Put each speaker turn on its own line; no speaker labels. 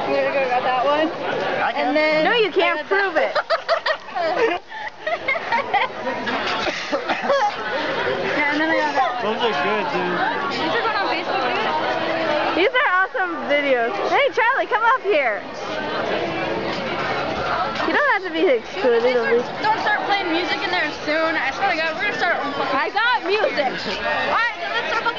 gonna go got that one. And then
no, you can't prove it.
Yeah, and then I got that one.
Those are good, dude.
These are going on Facebook, dude.
These are awesome videos. Hey, Charlie, come up here. You don't have to be excluded.
Don't start playing music in there soon. I swear to God, we're gonna start. I got music. Alright, then let's start